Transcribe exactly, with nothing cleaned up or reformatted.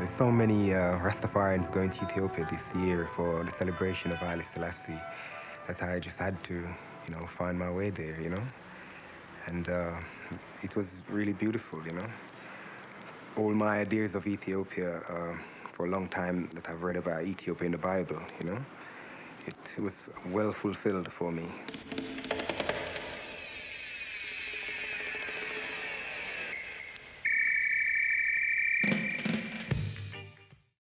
There's so many uh, Rastafarians going to Ethiopia this year for the celebration of Haile Selassie that I just had to, you know, find my way there, you know. And uh, it was really beautiful, you know. All my ideas of Ethiopia uh, for a long time that I've read about Ethiopia in the Bible, you know, it was well fulfilled for me.